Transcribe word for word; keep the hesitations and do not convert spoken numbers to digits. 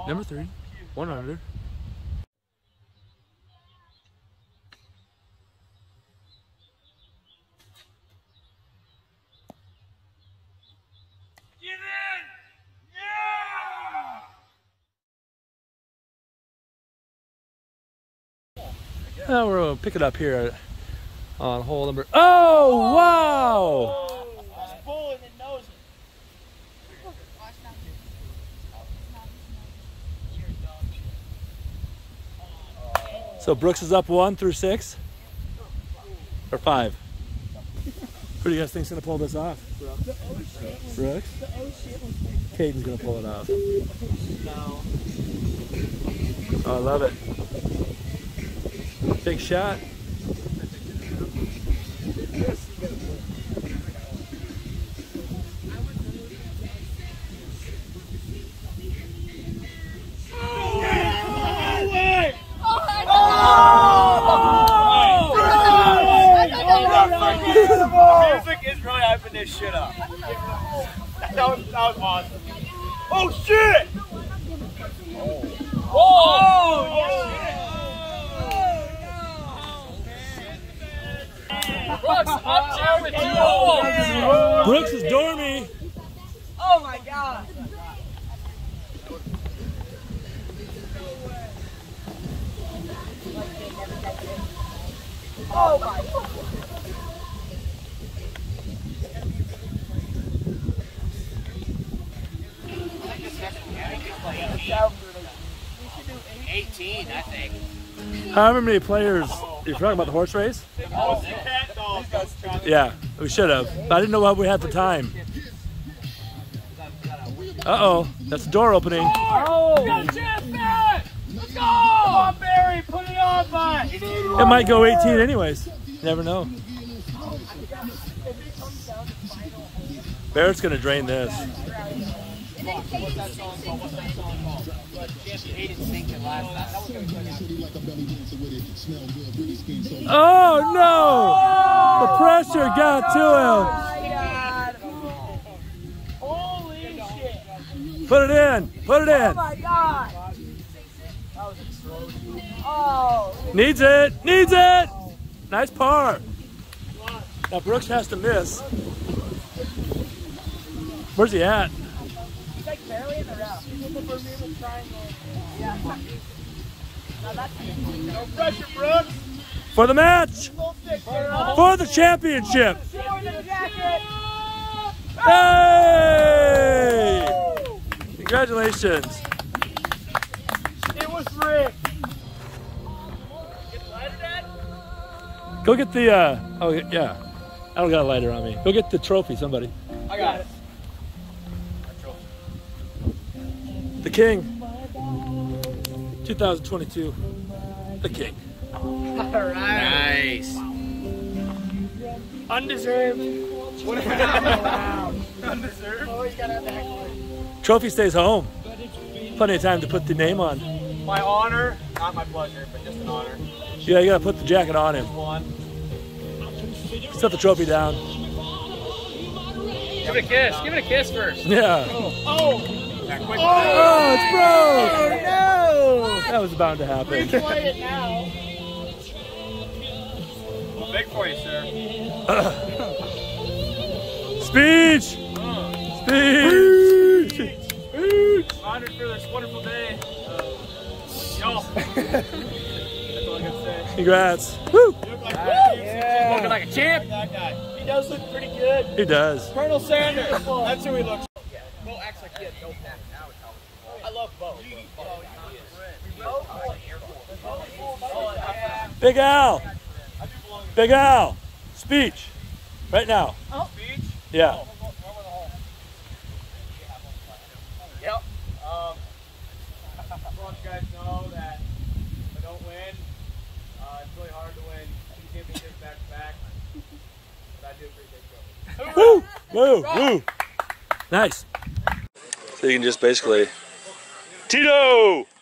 Number three, one under. Get in! Yeah! Now we're gonna pick it up here on hole number. Oh, wow! So Brooks is up one through six, or five. Who do you guys think's gonna pull this off? Brooks. Caden's gonna pull it off. Oh, I love it. Big shot. Music is really hyping this shit up. That was, that was awesome. Oh shit! Oh! Oh, yeah. Brooks, up there with you. Brooks is dormy. Oh my god. Oh my god. eighteen, I think. However many players, you're talking about the horse race? Yeah, we should have. But I didn't know what we had for time. Uh-oh, that's the door opening. Oh! We got a chance, man! Let's go! Come on, Barry, put it on, bud! It might go eighteen anyways. Never know. Barrett's gonna drain this. Oh no! The pressure got to him. Holy shit. Put it in. Put it Oh in. my god. Oh. Needs it. Needs it. Nice par. Now Brooks has to miss. Where's he at? He's like barely in the route. He's in the Bermuda Triangle. Yeah. No, that's No pressure, Brooks! For the match. For the championship. Hey! Congratulations. It was rigged. Go get the, uh, oh yeah. I don't got a lighter on me. Go get the trophy, somebody. I got it. The King. twenty twenty-two. The King. All right. Nice. undeserved. Undeserved. Oh, he's got a back. Trophy stays home. Plenty of time to put the name on. My honor, not my pleasure, but just an honor. Yeah, you gotta put the jacket on him. One. Set the trophy down. Give it a kiss. Give it a kiss first. Yeah. Oh. Oh. Yeah, quick. Oh, it's broke. Oh, no. That was bound to happen. Replay it now. Well, big for you, sir. Speech. Uh. Speech. Speech. Honored for this wonderful day. Uh, Yolf. That's all I gotta say. Congrats. Woo. You look like, Yeah. yeah. Looking like a champ. That guy. He does look pretty good. He does. Colonel Sanders. That's who he looks like. Bo acts like he has no back. I love Bo. Big Al. Big Al. Speech. Right now. Oh. Speech? Yeah. Oh. Yep. Um, I just want you guys to know that if I don't win, uh, it's really hard to win two championships back to back. But I do appreciate you. Woo! Woo! Woo! Nice. So you can just basically, Tito!